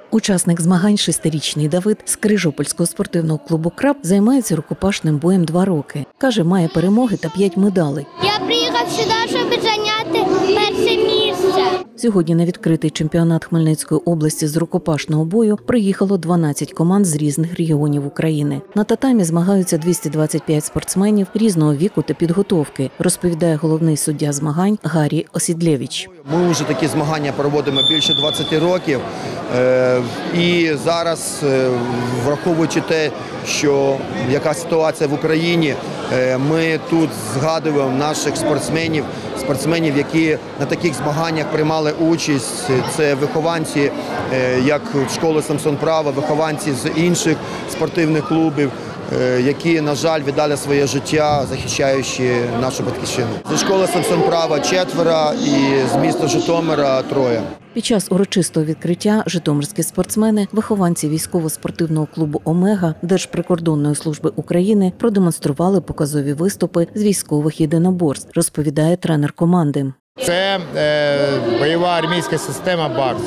Учасник змагань 6-річний Давид з Крижопільського спортивного клубу «Краб» займається рукопашним боєм 2 роки. Каже, має перемоги та 5 медалей. Я приїхав сюди, щоб зайняти перше місце. Сьогодні на відкритий чемпіонат Хмельницької області з рукопашного бою приїхало 12 команд з різних регіонів України. На татамі змагаються 225 спортсменів різного віку та підготовки, розповідає головний суддя змагань Гаррій Осідлєвич. Ми вже такі змагання проводимо більше 20 років. І зараз, враховуючи те, що яка ситуація в Україні, ми тут згадуємо наших спортсменів, які на таких змаганнях приймали участь. Це вихованці, як школи Самсон Права, вихованці з інших спортивних клубів, які, на жаль, віддали своє життя, захищаючи нашу батьківщину. Зі школи Самсон Права 4 і з міста Житомира 3. Під час урочистого відкриття житомирські спортсмени, вихованці військово-спортивного клубу «Омега» Держприкордонної служби України продемонстрували показові виступи з військових єдиноборств, розповідає тренер команди. Це бойова армійська система БАРС,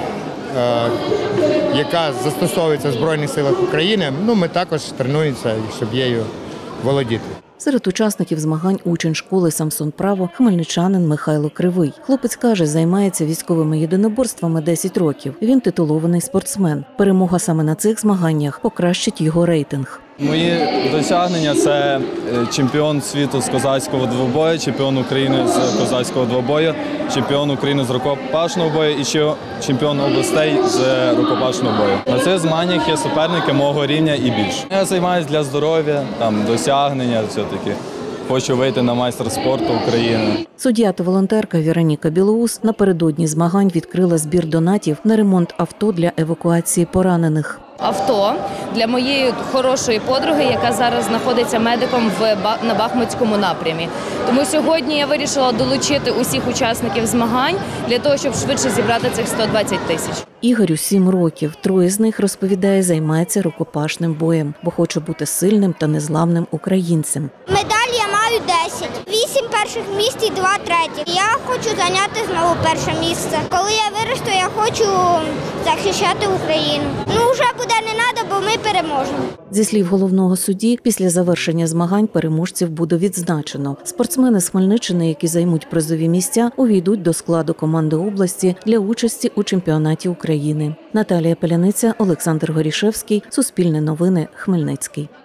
яка застосовується в Збройних силах України. Ми також тренуємося, щоб її володіти. Серед учасників змагань учень школи Самсон Право хмельничанин Михайло Кривий. Хлопець каже, займається військовими єдиноборствами 10 років. Він титулований спортсмен. Перемога саме на цих змаганнях покращить його рейтинг. Мої досягнення – це чемпіон світу з козацького двобою, чемпіон України з козацького двобою, чемпіон України з рукопашного бою і ще чемпіон областей з рукопашного бою. На цих змаганнях є суперники мого рівня і більше. Я займаюся для здоров'я, досягнення все-таки. Хочу вийти на майстер спорту України. Суддя та волонтерка Вероніка Білоус напередодні змагань відкрила збір донатів на ремонт авто для евакуації поранених. Авто для моєї хорошої подруги, яка зараз знаходиться медиком на Бахмутському напрямі. Тому сьогодні я вирішила долучити усіх учасників змагань для того, щоб швидше зібрати цих 120 тисяч. Ігорю 7 років. 3 з них, розповідає, займається рукопашним боєм, бо хоче бути сильним та незламним українцем. Медаль я маю 10. 8 перших місць і 2 треті. Я хочу зайняти знову перше місце. Коли я виросту, я хочу захищати Україну. Вже буде не треба, бо ми переможемо. Зі слів головного судді, після завершення змагань переможців буде відзначено. Спортсмени з Хмельниччини, які займуть призові місця, увійдуть до складу команди області для участі у чемпіонаті України. Наталія Паляниця, Олександр Горішевський, Суспільне новини, Хмельницький.